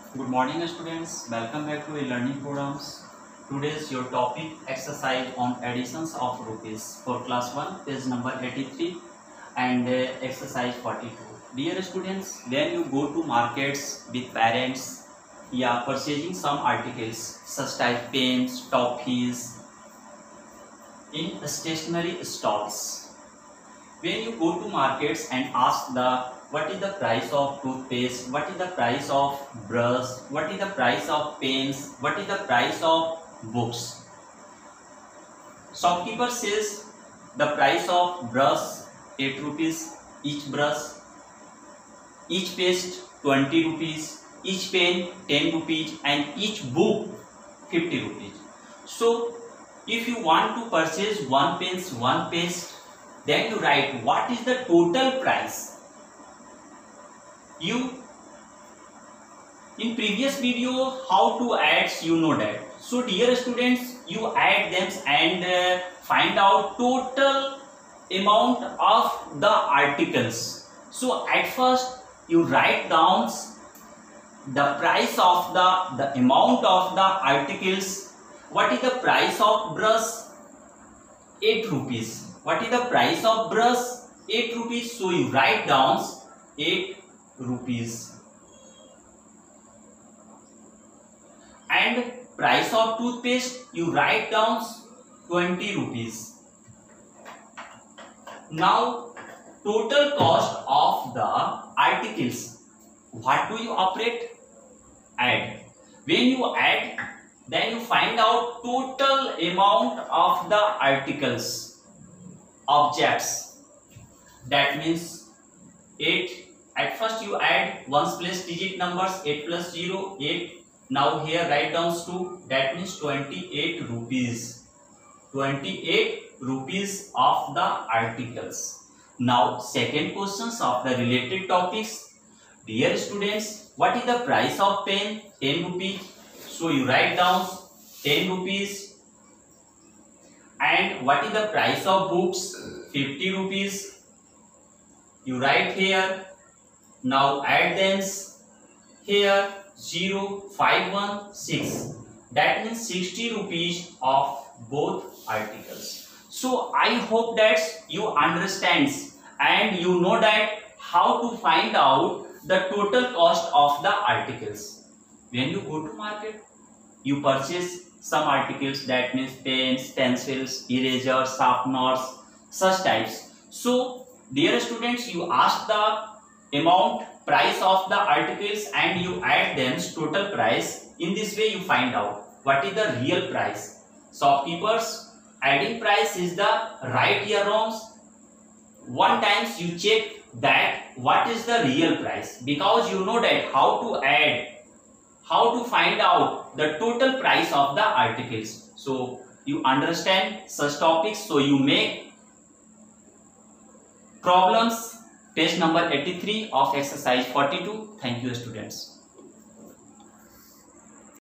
Good morning students, welcome back to e-learning programs. Today's your topic exercise on additions of rupees for class 1 page number 83 and exercise 42. Dear students, when you go to markets with parents, purchasing some articles such as pens, toffees in stationery stalls. When you go to markets and ask what is the price of toothpaste, what is the price of brush, what is the price of pens, what is the price of books. Shopkeeper says the price of brush 8 rupees, each brush, each paste 20 rupees, each pen 10 rupees and each book 50 rupees. So if you want to purchase one pens, one paste, then you write what is the total price. In previous video how to add, you know that. So dear students, you add them and find out total amount of the articles. So at first you write down the price of the amount of the articles. What is the price of brush? 8 rupees. What is the price of brush? 8 rupees. So you write down 8 rupees. And price of toothpaste, you write down 20 rupees. Now total cost of the articles. What do you operate? Add. When you add, then you find out total amount of the articles, objects. That means 8. At first you add ones place digit numbers, 8 plus 0, 8. Now here write down 2, that means 28 rupees. 28 rupees of the articles. Now second questions of the related topics. Dear students, what is the price of pen? 10 rupees. So you write down 10 rupees. And what is the price of books? 50 rupees. You write here. Now add them here 0, 5, 1, 6. That means 60 rupees of both articles. So I hope that you understand and you know that how to find out the total cost of the articles. When you go to market, you purchase some articles, that means pens, pencils, erasers, sharpeners, such types. So dear students, you ask the amount, price of the articles and you add them total price. In this way you find out what is the real price. Shopkeepers adding price is the right here wrongs. One times you check that what is the real price, because you know that how to add, how to find out the total price of the articles. So you understand such topics, so you make problems page number 83 of exercise 42. Thank you students.